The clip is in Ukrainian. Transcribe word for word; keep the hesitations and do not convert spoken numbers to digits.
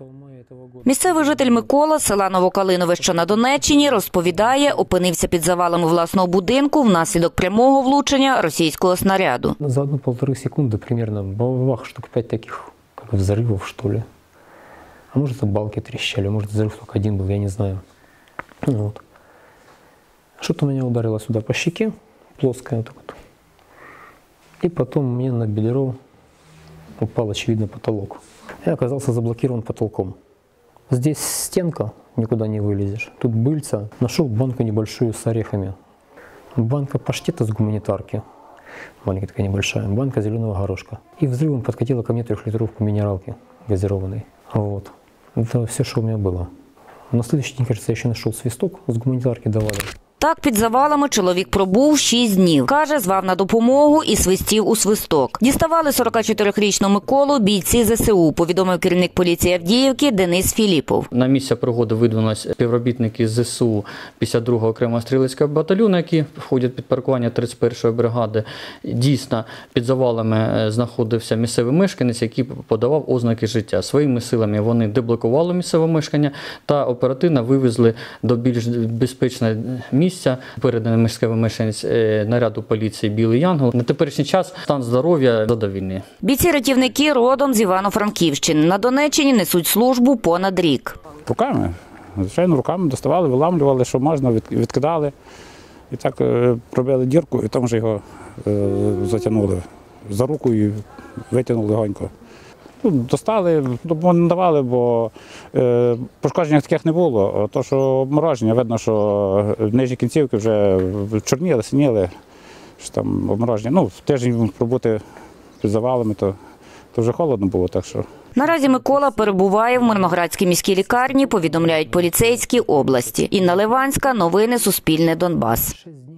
Місцевий житель Микола з села Новокалинове, що на Донеччині, розповідає, опинився під завалами власного будинку внаслідок прямого влучення російського снаряду. За одну-полтори секунди примерно бах, штук п'ять таких как взрывов, что ли. А может, это балки трещали, может, взрыв только один был, я не знаю. Вот. Что-то меня ударило сюда по щеке, плоское вот так вот. И потом мне на бедро упал, очевидно, потолок. Я оказался заблокирован потолком. Здесь стенка, никуда не вылезешь. Тут быльца. Нашел банку небольшую с орехами. Банка паштета с гуманитарки. Маленькая такая небольшая. Банка зеленого горошка. И взрывом подкатила ко мне трехлитровку минералки газированной. Вот. Это все, что у меня было. На следующий день, кажется, я еще нашел свисток, с гуманитарки давали. Так під завалами чоловік пробув шість днів. Каже, звав на допомогу і свистів у свисток. Діставали сорокачотирирічного Миколу бійці зе се у, повідомив керівник поліції Авдіївки Денис Філіпов. На місце пригоди видвинулися співробітники зе се у п'ятдесят другого окремого стрілецького батальйону, які входять під паркування тридцять першої бригади. Дійсно, під завалами знаходився місцевий мешканець, який подавав ознаки життя. Своїми силами вони деблокували місцеве мешкання та оперативно вивезли до більш безпечного місця. Переданий міський мешканець наряду поліції «Білий Янгол». На теперішній час стан здоров'я задовільний. Бійці-рятівники родом з Івано-Франківщини. На Донеччині несуть службу понад рік. Руками, звичайно, руками доставали, виламлювали, що можна, відкидали. І так пробили дірку, і там вже його затягнули за руку і витягнули легонько. Достали, допомогу не давали, бо е, пошкоджень таких не було. То, що обмороження, видно, що нижні кінцівки вже чорніли, синіли, що там обмороження. Ну, тиждень пробути під завалами, то, то вже холодно було. Так що. Наразі Микола перебуває в Мирноградській міській лікарні, повідомляють поліцейські області. Інна Ливанська, новини Суспільне, Донбас.